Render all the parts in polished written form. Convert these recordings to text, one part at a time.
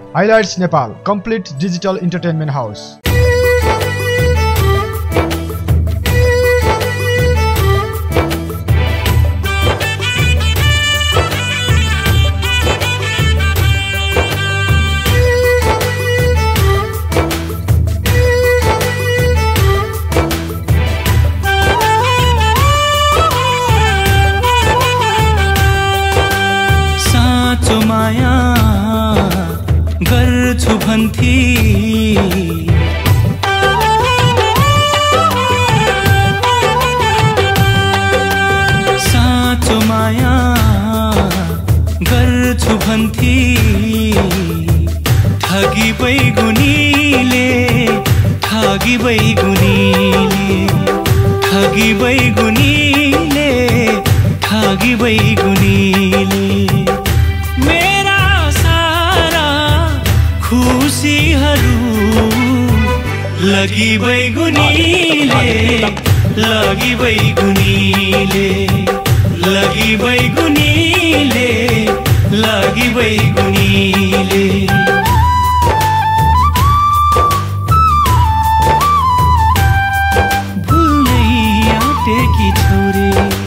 Highlights Nepal complete digital entertainment house. माया गर्छु भन्थे साँचो माया गर्छु भन्थे ठगी बैगुनीले ठगी बैगुनीले ठगी बैगुनीले ठगी बैगुनीले खुसीहरू लगी बैगुनीले लगी बैगुनीले लगी बैगुनीले लगी बैगुनीले भुल्नै आँटेकी छोरे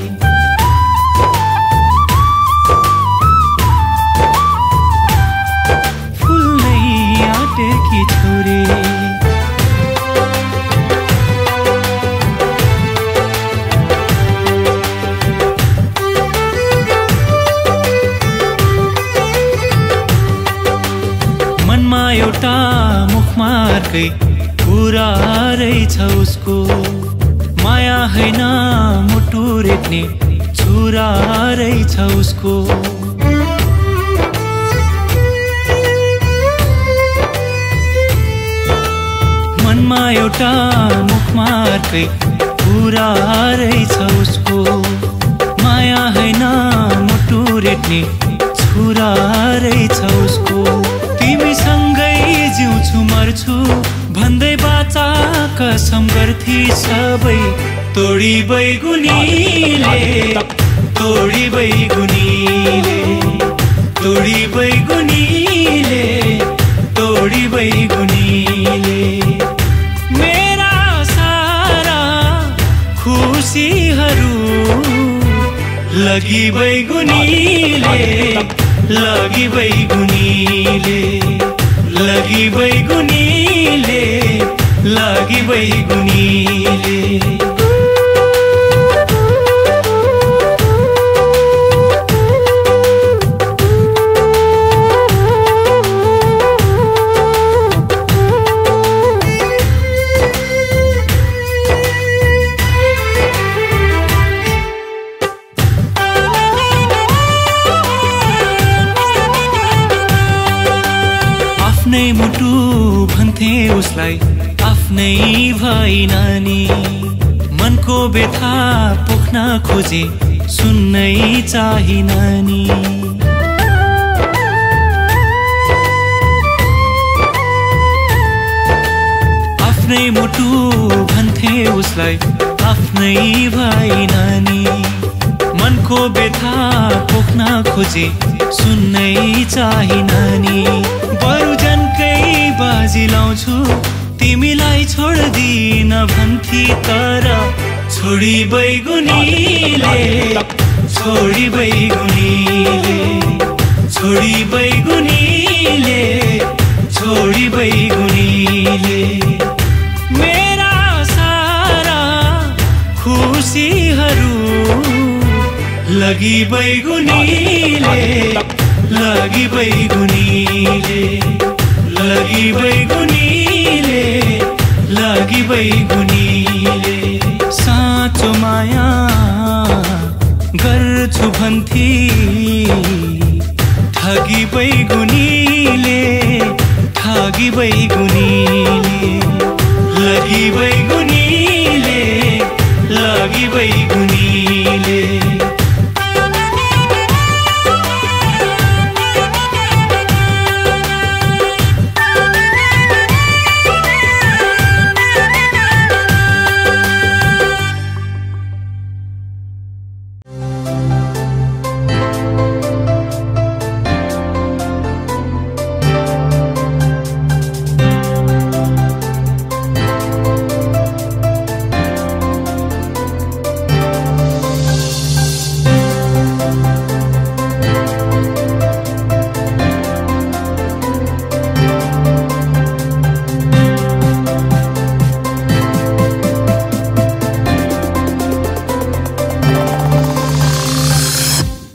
की छोरे मनमा एउटा मुखमा अर्कै कुरा रहेछ उसको माया हैन मुटु रेट्ने छुरा रहेछ उसको मनमा एउटा मुखमा अर्कै कुरा रहेछ उसको माया हैन मुटु रेट्ने छुरा रहेछ उसको तिमीसँगै जिउँछु मर्छु भन्दै बाचा कसम गर्थे सबै तोडी बैगुनीले तोडी बैगुनीले तोडी बैगुनीले तोडी बैगुनीले खुसीहरू लगी बैगुनीले लगी बैगुनीले लगी बैगुनीले लगी बैगुनीले आफ्नै मुटु भन्थे उसलाई आफ्नै भाइ नानी मनको व्यथा पोख्न खोजे सुन्नै चाही नानी आफ्नै मुटु भन्थे उसलाई आफ्नै भाइ नानी मनको व्यथा पोख्न खोजे सुन्नै चाही नानी बरु जनकै बाजी लाउँछु तिमीलाई छोड्दिन भन्थी तर छोडी बैगुनीले छोडी बैगुनीले छोडी बैगुनीले छोडी बैगुनीले मेरा सारा खुसीहरू लगी बैगुनीले लगी बैगुनीले लगी बैगुनीले लगी बैगुनीले साँचो माया गर्छु भन्थे ठगी बैगुनीले ठगी बैगुनीले लगी बैगुनीले लगी बैगुनीले